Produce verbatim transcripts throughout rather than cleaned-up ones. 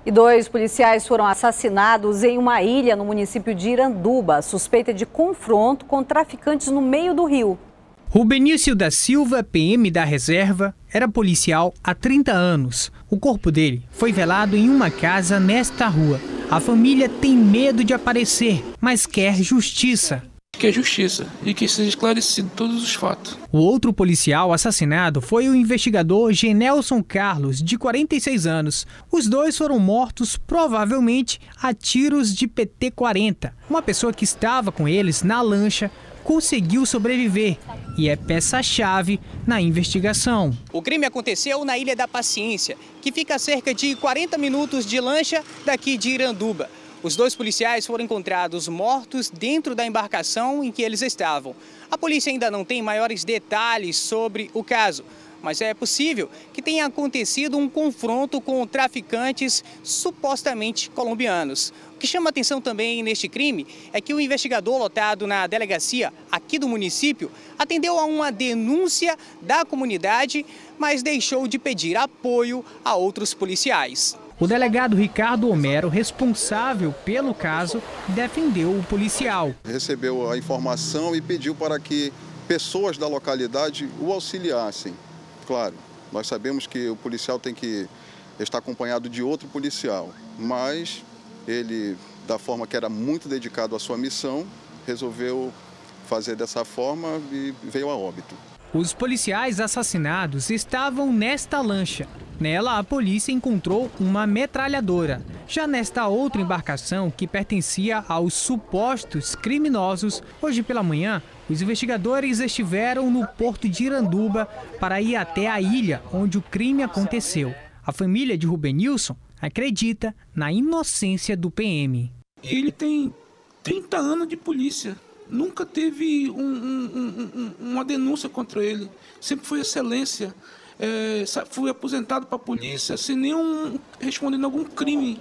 E dois policiais foram assassinados em uma ilha no município de Iranduba, suspeita de confronto com traficantes no meio do rio. Rubenício da Silva, P M da reserva, era policial há trinta anos. O corpo dele foi velado em uma casa nesta rua. A família tem medo de aparecer, mas quer justiça. Que é justiça e que seja esclarecido todos os fatos. O outro policial assassinado foi o investigador Genelson Carlos, de quarenta e seis anos. Os dois foram mortos provavelmente a tiros de P T quarenta. Uma pessoa que estava com eles na lancha conseguiu sobreviver e é peça-chave na investigação. O crime aconteceu na Ilha da Paciência, que fica a cerca de quarenta minutos de lancha daqui de Iranduba. Os dois policiais foram encontrados mortos dentro da embarcação em que eles estavam. A polícia ainda não tem maiores detalhes sobre o caso, mas é possível que tenha acontecido um confronto com traficantes supostamente colombianos. O que chama atenção também neste crime é que o investigador lotado na delegacia aqui do município atendeu a uma denúncia da comunidade, mas deixou de pedir apoio a outros policiais. O delegado Ricardo Homero, responsável pelo caso, defendeu o policial. Recebeu a informação e pediu para que pessoas da localidade o auxiliassem. Claro, nós sabemos que o policial tem que estar acompanhado de outro policial, mas ele, da forma que era muito dedicado à sua missão, resolveu fazer dessa forma e veio a óbito. Os policiais assassinados estavam nesta lancha. Nela, a polícia encontrou uma metralhadora. Já nesta outra embarcação, que pertencia aos supostos criminosos, hoje pela manhã, os investigadores estiveram no porto de Iranduba para ir até a ilha onde o crime aconteceu. A família de Rubenilson acredita na inocência do P M. Ele tem trinta anos de polícia. Nunca teve um, um, um, uma denúncia contra ele. Sempre foi excelência. É, fui aposentado para a polícia sem nenhum respondendo algum crime.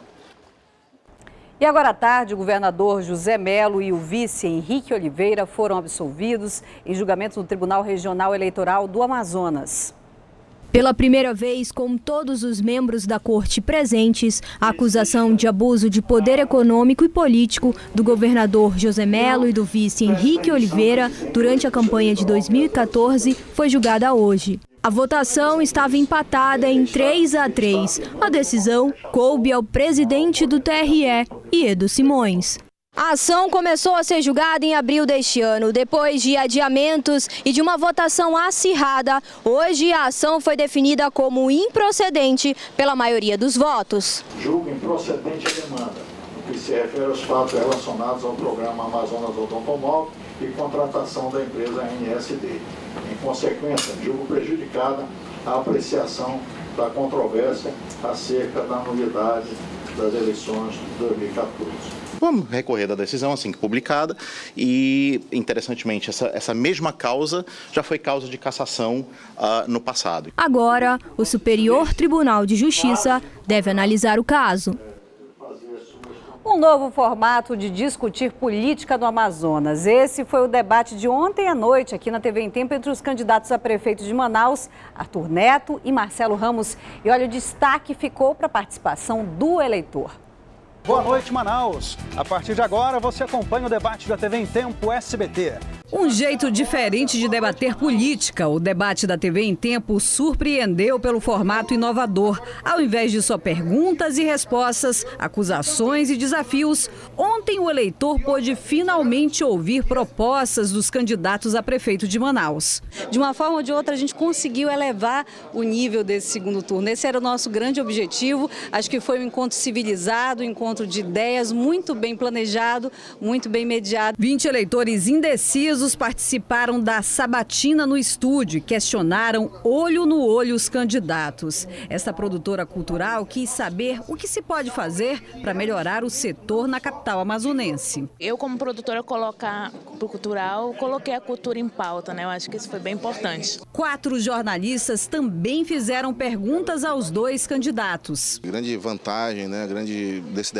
E agora à tarde, o governador José Melo e o vice Henrique Oliveira foram absolvidos em julgamento no Tribunal Regional Eleitoral do Amazonas. Pela primeira vez, com todos os membros da corte presentes, a acusação de abuso de poder econômico e político do governador José Melo e do vice Henrique Oliveira durante a campanha de dois mil e quatorze foi julgada hoje. A votação estava empatada em três a três. A decisão coube ao presidente do T R E, Edo Simões. A ação começou a ser julgada em abril deste ano. Depois de adiamentos e de uma votação acirrada, hoje a ação foi definida como improcedente pela maioria dos votos. Julgo improcedente a demanda, no que se refere aos fatos relacionados ao programa Amazonas Automóvel e contratação da empresa N S D. Em consequência, julgo prejudicada a apreciação da controvérsia acerca da nulidade das eleições de dois mil e quatorze. Vamos recorrer da decisão assim que publicada e, interessantemente, essa, essa mesma causa já foi causa de cassação uh, no passado. Agora, o Superior Tribunal de Justiça deve analisar o caso. Um novo formato de discutir política no Amazonas. Esse foi o debate de ontem à noite aqui na T V em Tempo entre os candidatos a prefeito de Manaus, Arthur Neto e Marcelo Ramos. E olha, o destaque ficou para a participação do eleitor. Boa noite, Manaus. A partir de agora, você acompanha o debate da T V em Tempo S B T. Um jeito diferente de debater política. O debate da T V em Tempo surpreendeu pelo formato inovador. Ao invés de só perguntas e respostas, acusações e desafios, ontem o eleitor pôde finalmente ouvir propostas dos candidatos a prefeito de Manaus. De uma forma ou de outra, a gente conseguiu elevar o nível desse segundo turno. Esse era o nosso grande objetivo. Acho que foi um encontro civilizado, um encontro de ideias muito bem planejado, muito bem mediado. vinte eleitores indecisos participaram da sabatina no estúdio e questionaram olho no olho os candidatos. Esta produtora cultural quis saber o que se pode fazer para melhorar o setor na capital amazonense. Eu, como produtora colocar pro cultural, coloquei a cultura em pauta, né? Eu acho que isso foi bem importante. Quatro jornalistas também fizeram perguntas aos dois candidatos. A grande vantagem, né, a grande desse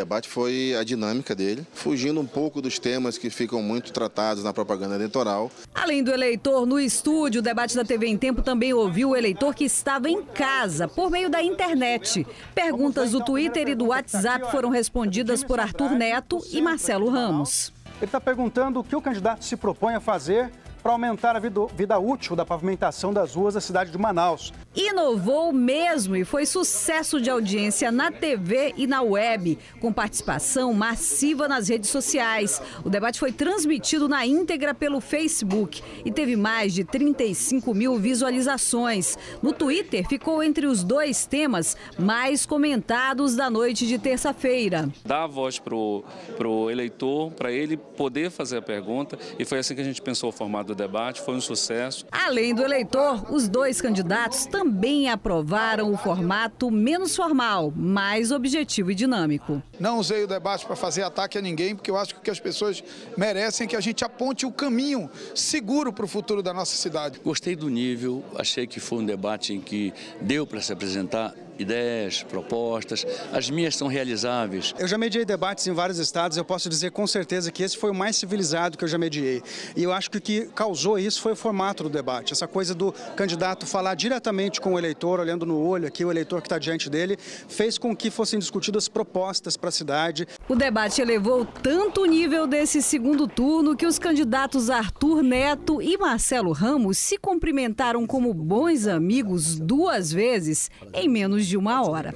debate foi a dinâmica dele, fugindo um pouco dos temas que ficam muito tratados na propaganda eleitoral. Além do eleitor no estúdio, o debate da T V em Tempo também ouviu o eleitor que estava em casa, por meio da internet. Perguntas do Twitter e do WhatsApp foram respondidas por Arthur Neto e Marcelo Ramos. Ele está perguntando o que o candidato se propõe a fazer para aumentar a vida, vida útil da pavimentação das ruas da cidade de Manaus. Inovou mesmo e foi sucesso de audiência na T V e na web, com participação massiva nas redes sociais. O debate foi transmitido na íntegra pelo Facebook e teve mais de trinta e cinco mil visualizações. No Twitter, ficou entre os dois temas mais comentados da noite de terça-feira. Dá a voz para o eleitor, para ele poder fazer a pergunta, e foi assim que a gente pensou o formato do debate, foi um sucesso. Além do eleitor, os dois candidatos também aprovaram o formato menos formal, mais objetivo e dinâmico. Não usei o debate para fazer ataque a ninguém, porque eu acho que o que as pessoas merecem é que a gente aponte o caminho seguro para o futuro da nossa cidade. Gostei do nível, achei que foi um debate em que deu para se apresentar ideias, propostas, as minhas são realizáveis. Eu já mediei debates em vários estados, eu posso dizer com certeza que esse foi o mais civilizado que eu já mediei. E eu acho que o que causou isso foi o formato do debate, essa coisa do candidato falar diretamente com o eleitor, olhando no olho aqui, o eleitor que está diante dele, fez com que fossem discutidas propostas para a cidade. O debate elevou tanto o nível desse segundo turno que os candidatos Arthur Neto e Marcelo Ramos se cumprimentaram como bons amigos duas vezes em menos de uma hora.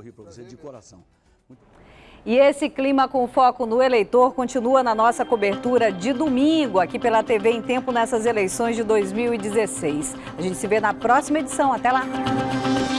E esse clima com foco no eleitor continua na nossa cobertura de domingo, aqui pela T V em Tempo, nessas eleições de dois mil e dezesseis. A gente se vê na próxima edição. Até lá!